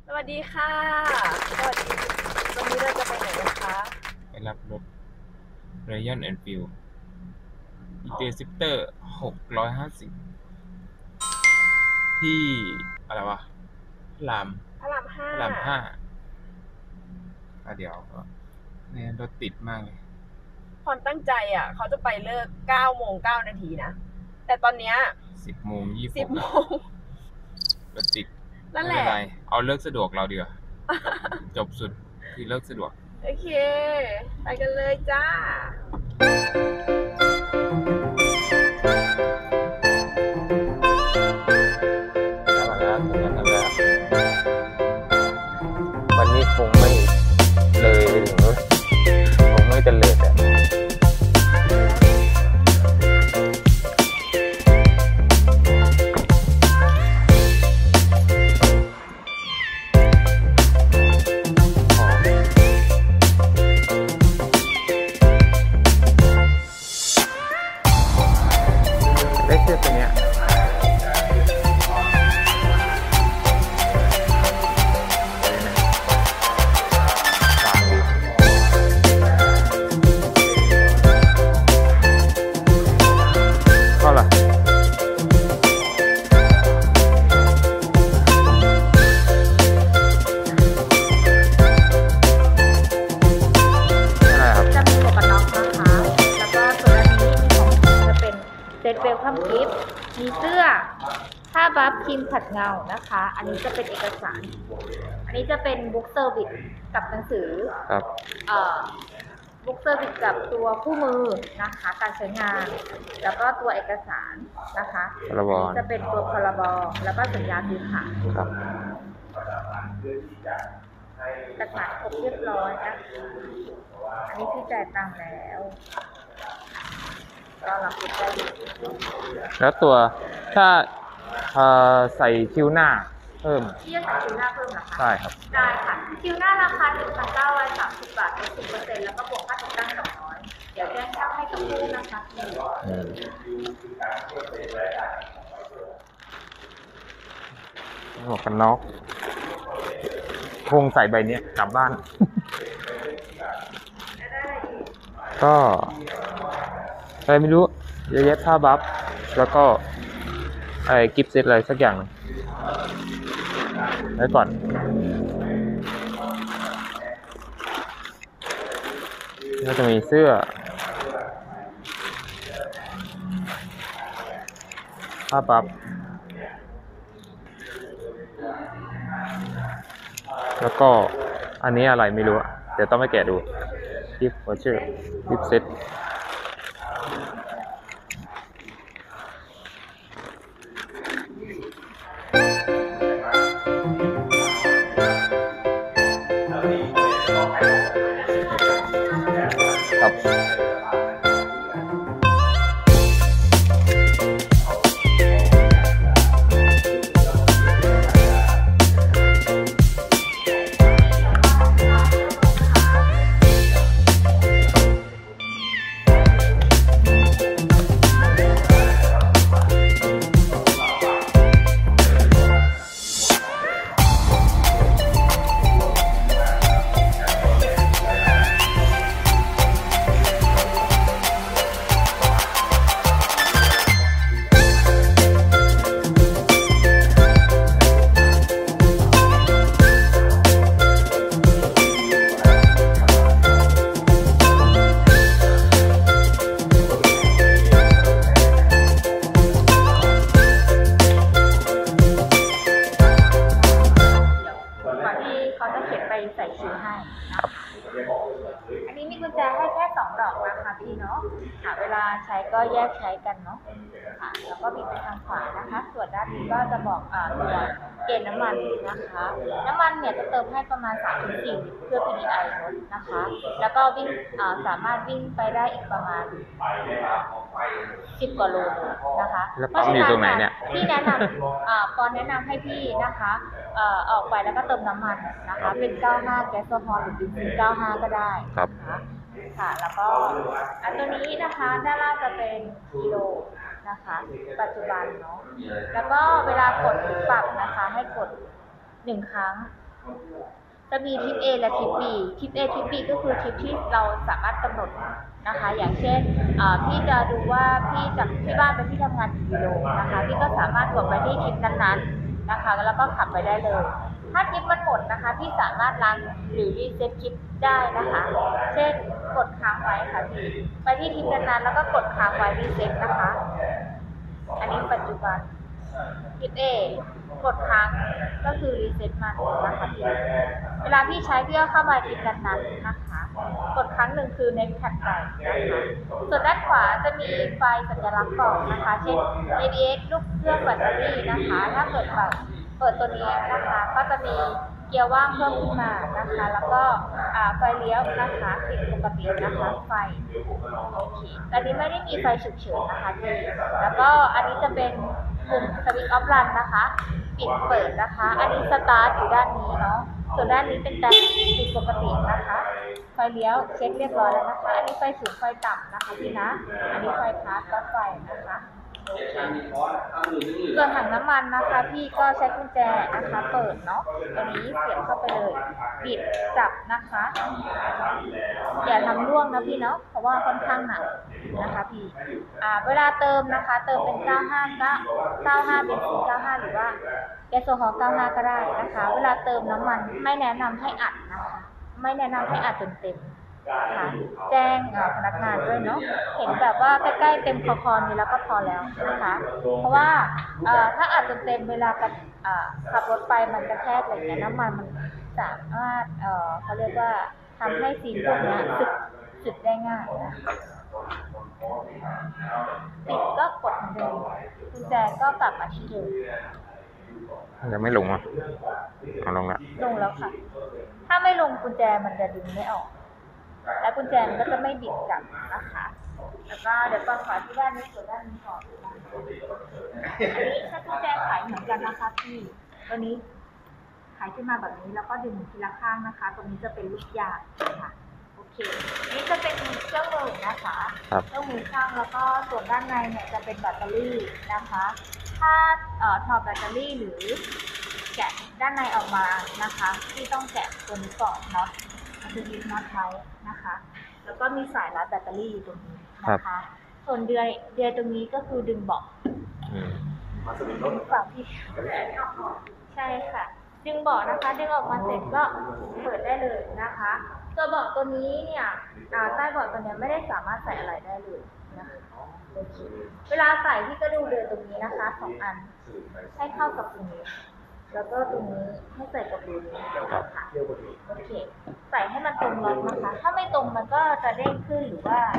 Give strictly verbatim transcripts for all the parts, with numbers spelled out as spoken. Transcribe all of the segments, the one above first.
วัสดีค่ะ สวัสดี วันนี้เราจะไปไหนกันคะไปรับรถ Royal Enfield Interceptor หกร้อยห้าสิบ ที่อะไรวะพระรามพระรามห้าพระรามห้าอ่ะเดี๋ยวเนี่ยรถติดมากเลยความตั้งใจอ่ะ เขาจะไปเลิกเก้าโมงเก้านาทีนะ แต่ตอนเนี้ยสิบโมงยี่สิบสิบโมงรถติดนั่นไม่แหเป็ละนไร เอาเลิกสะดวกเราดีกว่า จบสุดคือเลิกสะดวกโอเค ไปกันเลยจ้าแล้วมาแล้วถึงแล้วแล้ววันนี้คงไม่เลยถึงนู้นคงไม่จะเลยแต่ได้เสื้อตัวเนี้ยเท่าไหร่จะมีหมวกกันน็อกนะคะ แล้วก็ส่วนอันนี้ของจะเป็นเซตเวลคัมกิฟต์มีเสื้อผ้าบัฟครีมขัดเงานะคะ อันนี้จะเป็นเอกสาร อันนี้จะเป็นบุ๊กเซอร์วิสกับหนังสือครับเอ่อบุ๊กเซอร์วิสกับตัวคู่มือนะคะ การใช้งาน แล้วก็ตัวเอกสารนะคะพรบอันนี้จะเป็นตัวพรบแล้วก็สัญญาซื้อขายครับเอกสารครบเรียบร้อยนะคะอันนี้พี่จ่ายตังค์แล้วก็รับผิดได้อยู่แล้วตัวถ้าเอ่อใส่คิ้วหน้าเพิ่มพี่จะใส่คิวหน้าเพิ่มเหรอคะใช่ครับได้ค่ะ คิวหน้าราคา หนึ่งพันเก้าร้อยสามสิบ บาทลด สิบเปอร์เซ็นต์ แล้วก็บวกค่าติดตั้งสองร้อยเดี๋ยวแจ้งช่างให้กับผู้นะคะอืมหมวกกันน็อกคงใส่ใบเนี้ยกลับบ้าน ก็อะไรไม่รู้เยอะแยะผ้าบัฟแล้วก็ไอ้กิฟต์เซตอะไรสักอย่างไว้ก่อนก็จะมีเสื้อผ้าบัฟแล้วก็อันนี้อะไรไม่รู้อะเดี๋ยวต้องไปแกะดูกิฟต์วอเชอร์กิฟต์เซตครับก่อนที่เขาจะเขียนไปใส่คิวให้นะคะอันนี้มีกุญแจให้แค่สองดอกนะคะพี่เนาะค่ะเวลาใช้ก็แยกใช้กันเนาะค่ะแล้วก็บิดไปทางขวานะคะ ส่วนด้านนี้ก็จะบอกอ่าตัวเกณฑ์น้ำมันนะคะ น้ำมันเนี่ยจะเติมให้ประมาณ สามถึงสี่ ลิตรเพื่อ พี ดี ไอ ลดนะคะ แล้วก็วิ่งอ่าสามารถวิ่งไปได้อีกประมาณสิบกว่าโลนะคะแล้วปั๊มอยู่ตรงไหนเนี่ยพี่แนะนำอ่าปอนแนะนำให้พี่นะคะเอ่อออกไปแล้วก็เติมน้ำมันนะคะ เป็นเก้าสิบห้าแก๊สโซฮอลหรือเบนซินเก้าสิบห้าก็ได้นะคะค่ะ แล้วก็อันตัวนี้นะคะด้านล่างจะเป็นกิโลนะคะ ปัจจุบันเนาะแล้วก็เวลากดปรับนะคะให้กดหนึ่งครั้งจะมีทริป A และทริป B ทริป A ทริป B ก็คือทริปที่เราสามารถกำหนดนะคะ อย่างเช่นพี่จะดูว่าพี่จากที่บ้านไปที่ทำงานกี่กิโลนะคะพี่ก็สามารถกดไปที่ทริปนั้นๆนะคะแล้วก็ขับไปได้เลย ถ้าทริปมันหมดนะคะพี่สามารถล้างหรือรีเซ็ตทริปได้นะคะ เช่นกดค้างไว้ค่ะพี่ไปที่ทริปนั้นๆแล้วก็กดค้างไว้รีเซ็ตนะคะ อันนี้ปัจจุบันทริป A กดค้างก็คือรีเซ็ตมันนะคะพี่เวลาพี่ใช้พี่ก็เข้ามาทริปนั้นๆนะคะกดครั้งหนึ่งคือ next ถัดไปนะคะส่วนด้านขวาจะมีไฟสัญลักษณ์บอกนะคะเช่น เอ บี เอส ลูกเครื่องแบตเตอรี่นะคะถ้าเกิดแบบเปิดตัวนี้นะคะก็จะมีเกียร์ว่างเพิ่มขึ้นมานะคะแล้วก็ไฟเลี้ยวนะคะติดปกตินะคะไฟโอเคแต่นี้ไม่ได้มีไฟฉุกเฉินนะคะพี่แล้วก็อันนี้จะเป็นปุ่มสวิตช์ออฟรันนะคะปิดเปิดนะคะอันนี้สตาร์ทอยู่ด้านนี้เนาะส่วนด้านนี้เป็นแต่ปิดปกตินะคะไฟเลี้ยวเช็คเรียบร้อยแล้วนะคะอันนี้ไฟสูงไฟต่ำนะคะพี่นะอันนี้ไฟพาสกับไฟนะคะส่วนถังน้ำมันนะคะพี่ก็ใช้กุญแจนะคะเปิดเนาะตัวนี้เสียบเข้าไปเลยบิดจับนะคะอย่าทำร่วงนะพี่เนาะเพราะว่าค่อนข้างหนักนะคะพี่อ่าเวลาเติมนะคะเติมเป็นเก้าห้าเก้าเก้าห้าเป็นเก้าห้าหรือว่าแก๊สโซฮอล์เก้าห้าก็ได้นะคะเวลาเติมน้ำมันไม่แนะนำให้อัดนะคะไม่แนะนำให้อัดจนเต็มค่ะแจ้งพนักงานด้วยเนาะเห็นแบบว่าใกล้ๆเต็มคอคอนี้แล้วก็พอแล้วนะคะเพราะว่าถ้าอัดจนเต็มเวลาขับรถไปมันกระแทกอะไรเงี้ยน้ำมันมันสามารถเขาเรียกว่าทำให้ซีนพวกนี้สึกสึกได้ง่ายนะติดก็กดเหมือนเดิมกุญแจก็กลับมาที่เดิมยังไม่ลงอ่ะเอาลงละลงแล้วค่ะถ้าไม่ลงกุญแจมันจะดึงไม่ออกและกุญแจมันก็จะไม่บิดกลับนะคะแล้วก็เดี๋ยวก่อนขอที่ด้านนี้ส่วนด้านนี้ก่อนอันนี้ถ้ากุญแจขายเหมือนกันนะคะพี่ตัวนี้ขายขึ้นมาแบบนี้แล้วก็ดึงทีละข้างนะคะตรงนี้จะเป็นลูกยางค่ะโอเคนี่จะเป็นเครื่องมือนะคะเครื่องมือช่างแล้วก็ส่วนด้านในเนี่ยจะเป็นแบตเตอรี่นะคะถ้าเอ่อถอดแบตเตอรี่หรือแกะด้านในออกมานะคะที่ต้องแกะตัวนี้ก่อนเนาะมันจะยึดน็อตไว้นะคะแล้วก็มีสายรัดแบตเตอรี่อยู่ตรงนี้นะคะส่วนเดือยเดือยตรงนี้ก็คือดึงเบาะฝั่งที่ใช่ค่ะดึงเบาะนะคะดึงออกมาเสร็จก็เปิดได้เลยนะคะตัวเบาะตัวนี้เนี่ยใต้เบาะตัวนี้ไม่ได้สามารถใส่อะไรได้เลยนะคะโอเคเวลาใส่ที่ก็ดูเดือยตรงนี้นะคะสองอันให้เข้ากับตรงนี้แล้วก็ตรงนี้ให้ใส่กับรูนี้ค่ะโอเคใส่ให้มันตรงล็อกนะคะถ้าไม่ตรงมันก็จะเด้งขึ้นหรือว่า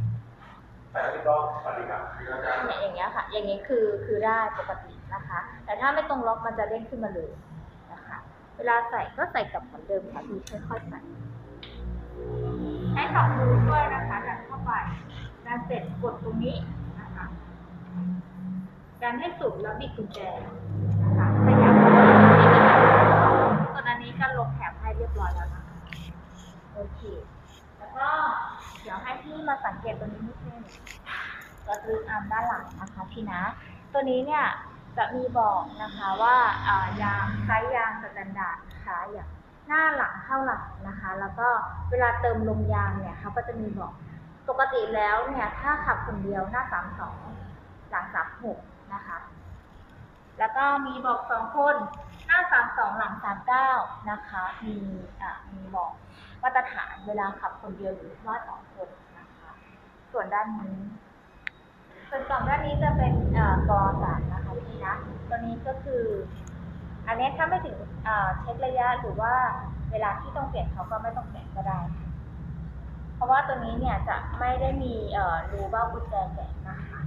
อย่างเงี้ยค่ะอย่างนี้คือคือได้ปกตินะคะแต่ถ้าไม่ตรงล็อกมันจะเด้งขึ้นมาเลยนะคะเวลาใส่ก็ใส่กับเหมือนเดิมค่ะพี่ค่อยๆใส่ให้สองมือช่วยนะคะดันเข้าไปดันเสร็จกดตรงนี้นะคะดันให้สุดแล้วบิดกุญแจนะคะขยับส่วนอันนี้ก็ลงแถบให้เรียบร้อยแล้วนะคะโอเคแล้วก็เดี๋ยวให้พี่มาสังเกตตัวนี้นิดนึงตัวตรึงอาร์มด้านหลังนะคะพี่นะตัวนี้เนี่ยจะมีบอกนะคะว่ายางใช้ยางสแตนดาร์ดนะคะอย่างหน้าหลังเท่าไหร่นะคะแล้วก็เวลาเติมลมยางเนี่ยเขาก็จะมีบอกปกติแล้วเนี่ยถ้าขับคนเดียวหน้าสามสองหลังสามหกนะคะแล้วก็มีบอกสองคนหน้าสามสองหลังสามเก้านะคะมีอ่ะมีบอกมาตรฐานเวลาขับคนเดียวหรือว่าสองคนนะคะส่วนด้านนี้ส่วนกล่องด้านนี้จะเป็นกรองอากาศนะคะพี่นะตัวนี้ก็คืออันนี้ถ้าไม่ถึงเช็คระยะหรือว่าเวลาที่ต้องเปลี่ยนเขาก็ไม่ต้องเปลี่ยนก็ได้เพราะว่าตัวนี้เนี่ยจะไม่ได้มีรูเบ้ากุญแจแกะนะคะ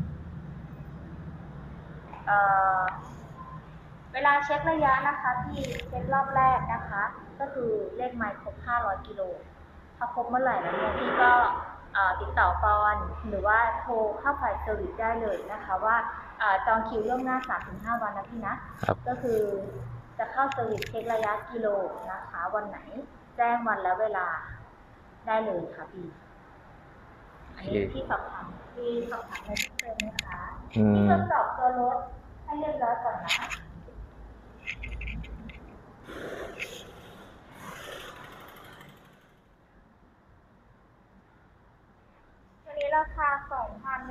เวลาเช็คระยะนะคะที่เช็ครอบแรกนะคะก็คือเลขไมล์ครบห้าร้อยกิโลถ้าครบเมื่อไหร่แล้วเนี่ยพี่ก็ติดต่อปอนหรือว่าโทรเข้าฝ่ายเซอร์วิสได้เลยนะคะว่าจองคิวล่วงหน้า สามถึงห้า วันนะพี่นะก็คือจะเข้าเซอร์วิสเช็คระยะกิโลนะคะวันไหนแจ้งวันและเวลาได้เลยค่ะพี่อันนี้ที่สอบถามที่สอบถามในเพิ่มนะคะที่ทดสอบตัวรถให้เรียบร้อยก่อนนะ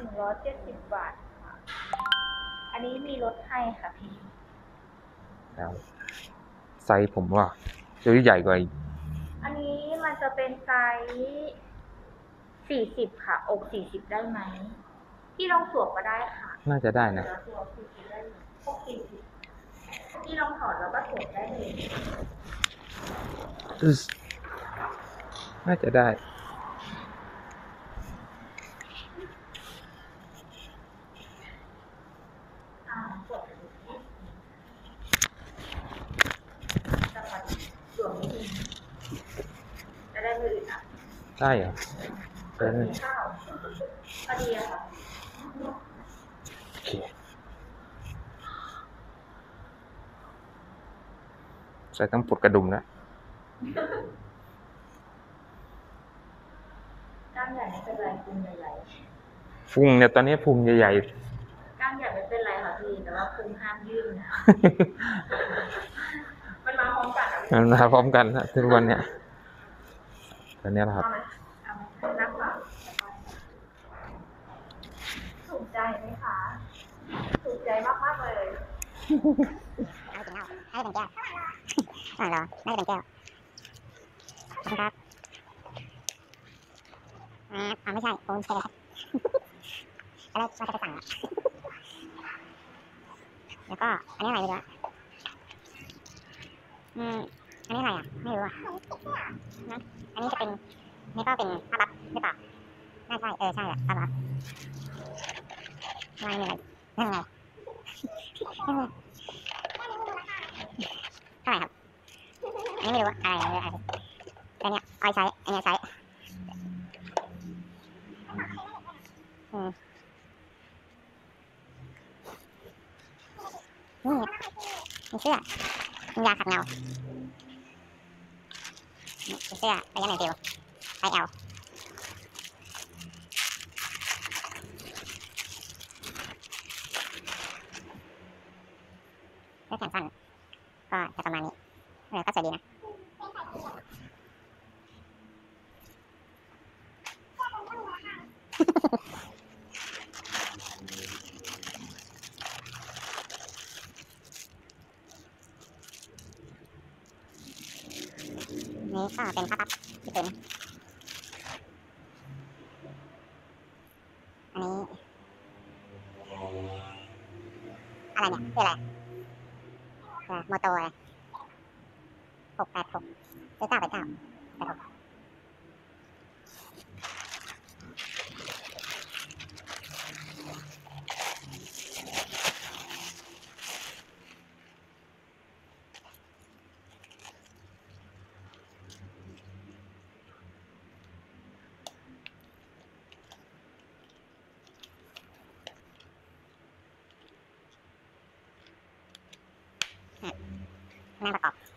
นึ่งร้อยเจ็ดสิบบาทค่ะ อันนี้มีลดให้ค่ะพี่แล้วไซส์ผมว่าจะใหญ่กว่าอีกอันนี้มันจะเป็นไซส์สี่สิบค่ะ อกสี่สิบได้ไหม พี่ลองสวมก็ได้ค่ะน่าจะได้นะเดี๋ยวสวมสี่สิบได้เลยอกสี่สิบพี่ลองถอดแล้วก็สวมได้เลยอึ๊สน่าจะได้อ่าสวมจังหวะสวมนิดนึงจะได้ไม่อึดอัดได้เหรอเป็นข้าวพอดีอะค่ะโอเคใส่ต้องปลดกระดุมแล้วกล้ามใหญ่ไม่เป็นไรพุงใหญ่พุงเนี่ยตอนนี้พุงใหญ่ๆกล้ามใหญ่ไม่เป็นไรค่ะพี่ แต่ว่าพุงห้ามยื่นนะๆมันมาพร้อมกันอะมันมาพร้อมกันนะทุกวันเนี่ยตอนนี้นะครับเอาไหมเอาไหมนับก่อนถูกใจไหมคะ ถูกใจมากๆเลยให้เป็นแก้วให้เป็นแก้วอ่าเหรอน่าจะเป็นแก้วนะครับอ่าอ่าไม่ใช่ผมใช่แล้วแล้วว่าจะไปสั่งละแล้วก็อันนี้อะไรไม่รู้อะอืมอันนี้อะไรอ่ะไม่รู้อ่ะนะอันนี้จะเป็นนี่ก็เป็นผ้าบัฟหรือเปล่าน่าใช่เออใช่แหละผ้าบัฟไม่มีอะไรไม่มีอะไรไม่มีเท่าไหร่ครับอันนี้ไม่รู้ว่าอะไรอะไรอะไรอันเนี้ยเอาใช้อันเนี้ยใช้อืมนี่มีเสื้อมียาขัดเงานี่มีเสื้อระยะหนึ่งฟิวไซส์ L เสื้อแขนสั้นก็จะประมาณนี้เออก็สวยดีนะนี่ก็เป็นผ้าปั๊บญี่ปุ่นอันนี้อะไรเนี่ยคืออะไรเออโมโตอะไรหกแปดหกหรือเก้าแปดเก้าแปดหกงานประกอบ